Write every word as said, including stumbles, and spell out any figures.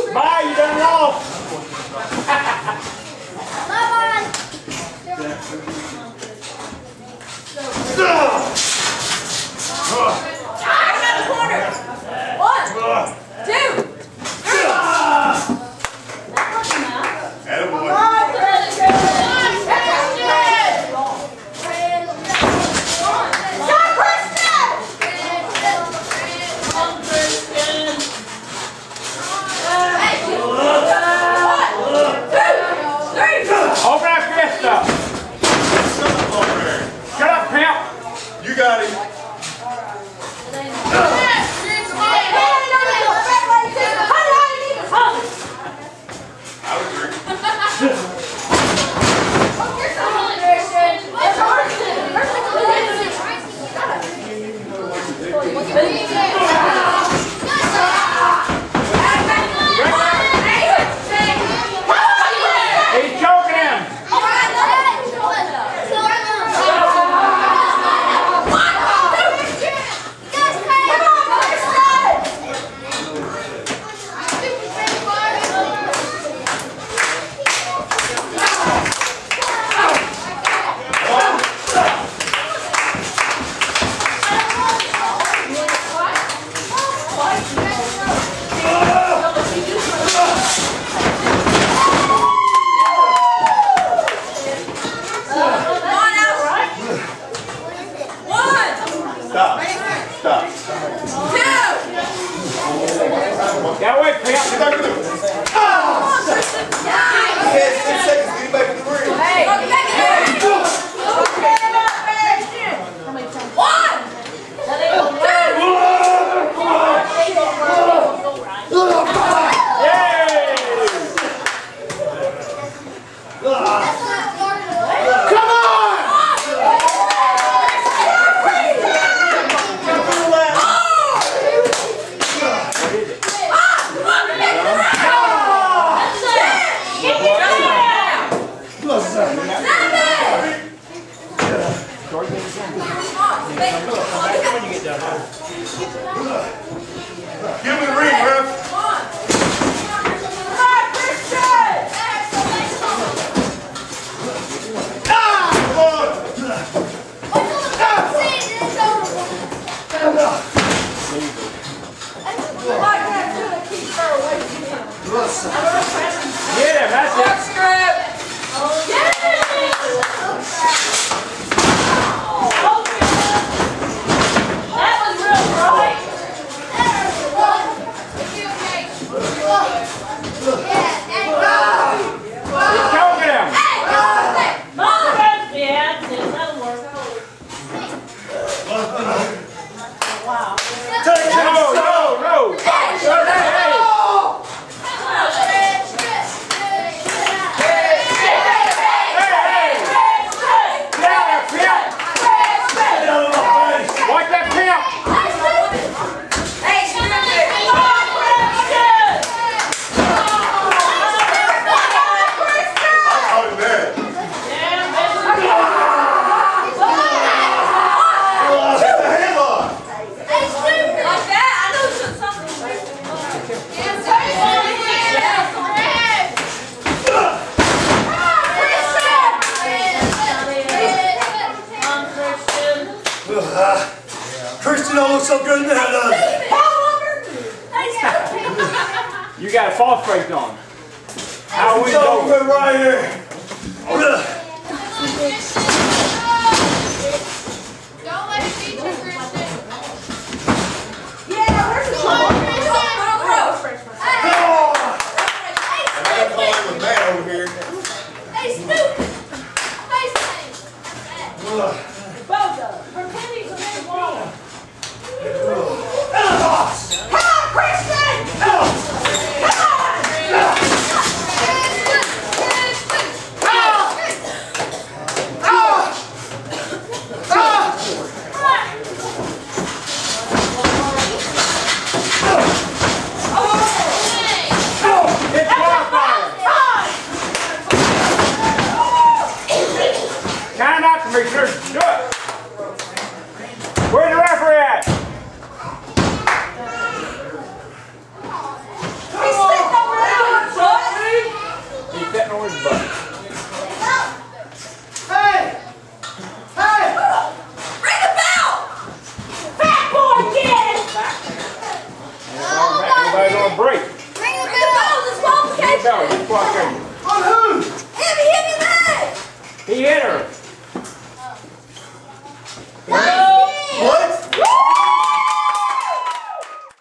Bye, you done lost. Bye-bye. One, two, three. Attaboy. Open that fist up. Shut up, pimp. You got him. I would agree. He's choking him. Stop. Stop. Get away, pimp. Get back in the ring. You had six seconds to get back in the ring. Give me the ring, ref. Get him, that's it. Christian don't look so good in that, does it? You got a false break on. How we Don't go? quit right here. Don't let it beat you, Christian. Yeah, where's the ball? With Matt over here. Hey, stupid. Face Boza, pretend he's a big wall. Come on, Christian! Come on! Come on! Don't break. Ring the bell. Disqualification. Disqualification. On who? Him, he hit me in the head. He hit her.